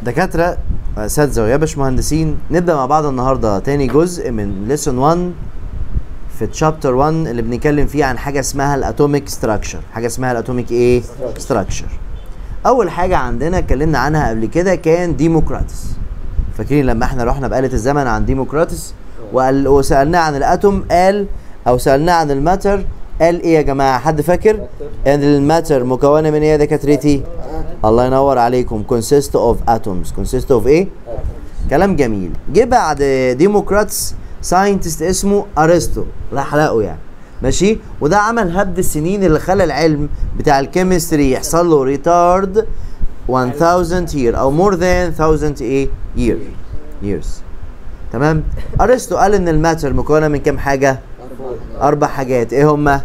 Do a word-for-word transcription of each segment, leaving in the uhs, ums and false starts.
دكاترة اساتذة ويا باشمهندسين، نبدأ مع بعض النهارده تاني جزء من ليسون واحد في تشابتر واحد اللي بنتكلم فيه عن حاجة اسمها الاتوميك ستراكشر. حاجة اسمها الاتوميك ايه؟ ستراكشر. أول حاجة عندنا اتكلمنا عنها قبل كده كان ديموكراتس. فاكرين لما احنا رحنا بآلة الزمن عن ديموكراتس وقال وسألناه عن الاتوم، قال أو سألناه عن الماتر، قال ايه يا جماعة؟ حد فاكر؟ ان الماتر مكونة من ايه يا دكاترتي؟ الله ينور عليكم. consist of atoms. consist of ايه؟ كلام جميل. جه بعد ديموكراتس ساينتست اسمه ارسطو، الله يحرقه يعني، ماشي؟ وده عمل هبد السنين اللي خلى العلم بتاع الكيمستري يحصل له ريتارد ألف year او more than ألف ايه؟ year years. تمام؟ ارسطو قال ان الماتر مكونة من كام حاجة؟ اربع حاجات. ايه هما؟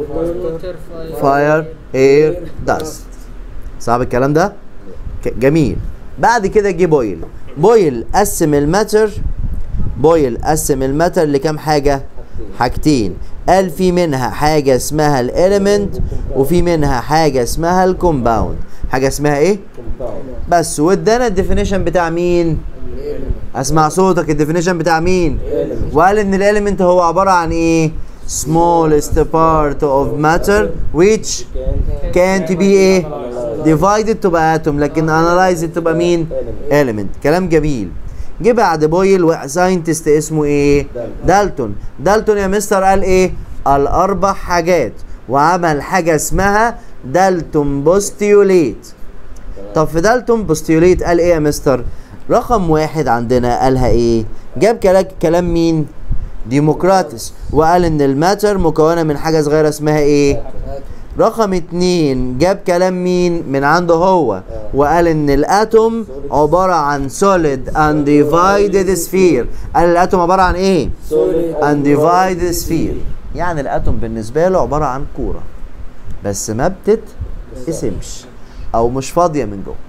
فاير، اير، داست. صعب الكلام ده؟ جميل. بعد كده جه بويل. بويل قسم الماتر بويل قسم الماتر لكام حاجة؟ حاجتين. قال في منها حاجة اسمها الاليمنت وفي منها حاجة اسمها الكومباوند. حاجة اسمها ايه؟ بس. وادانا الديفينيشن بتاع مين؟ اسمع صوتك. الديفينيشن بتاع مين؟ وقال ان الاليمنت هو عبارة عن ايه؟ smallest part of matter which can't be ايه؟ divided تبقى atom، لكن analyzed تبقى مين؟ element. كلام جميل. جه بعد بويل ساينتست اسمه ايه؟ دالتون. دالتون يا مستر قال ايه؟ قال اربع حاجات وعمل حاجة اسمها دالتون بوستيوليت. طب في دالتون بوستيوليت قال ايه يا مستر؟ رقم واحد عندنا قالها ايه؟ جاب كلام مين؟ ديموكراتس، وقال ان الماتر مكونة من حاجة صغيرة اسمها ايه؟ رقم اتنين جاب كلام مين؟ من عنده هو، وقال ان الاتوم عبارة عن solid undivided sphere. قال الاتوم عبارة عن ايه؟ undivided sphere. يعني الاتوم بالنسبة له عبارة عن كورة بس ما بتتقسمش او مش فاضية من جوه.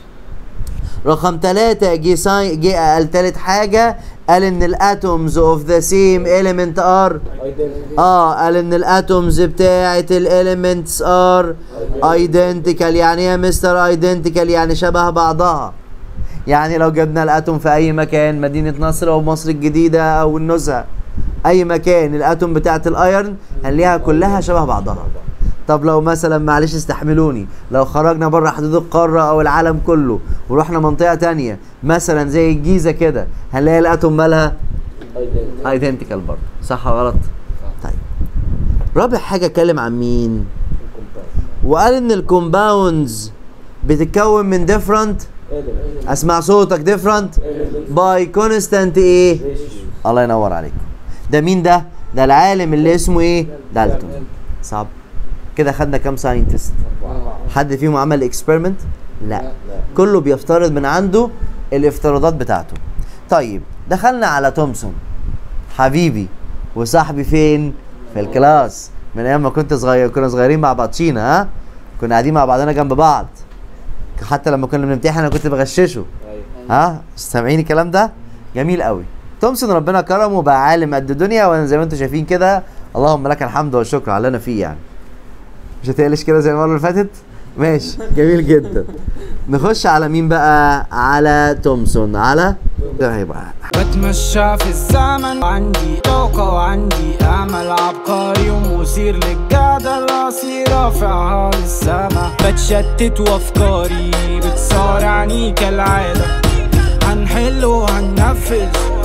رقم ثلاثة جه ساي جه قال تالت حاجة، قال ان الاتومز اوف ذا سيم element ار اه قال ان الاتومز بتاعت الاليمنتس ار ايدنتيكال. يعني ايه يا مستر ايدنتيكال؟ يعني شبه بعضها. يعني لو جبنا الاتوم في اي مكان، مدينة نصر او مصر الجديدة او النزهة، اي مكان، الاتوم بتاعت الايرن هنلاقيها كلها شبه بعضها. طب لو مثلا معلش استحملوني، لو خرجنا بره حدود القارة او العالم كله ورحنا منطقة تانية مثلا زي الجيزة كده، هنلاقي الاتوم مالها ايدنتيكال برضه. صح ولا غلط؟ طيب رابع حاجة اتكلم عن مين؟ وقال ان الكومباوندز بتتكون من ديفرنت، اسمع صوتك، ديفرنت باي كونستانت ايه؟ الله ينور عليكم. ده مين ده؟ ده العالم اللي اسمه ايه؟ دالتون. صعب كده. خدنا كام ساينتست؟ حد فيهم عمل اكسبيرمنت؟ لا، كله بيفترض من عنده الافتراضات بتاعته. طيب دخلنا على تومسون حبيبي وصاحبي. فين؟ في الكلاس من ايام ما كنت صغير، كنا صغيرين مع بعضينا. ها كنا قاعدين مع بعضنا جنب بعض، حتى لما كنا بنمتحن انا كنت بغششه. ها سامعين الكلام ده؟ جميل قوي. تومسون ربنا كرمه بقى عالم قد الدنيا، وانا زي ما انتم شايفين كده اللهم لك الحمد والشكر على اللي انا فيه. يعني مش هتقلش كده زي المره اللي فاتت؟ ماشي جميل جدا. نخش على مين بقى؟ على تومسون. على ده هيبقى بتمشى في الزمن، عندي طاقة وعندي أمل عبقري ومثير للجدل، راسي رافعها للسما، بتشتت وأفكاري بتصارعني كالعادة، هنحل وهننفذ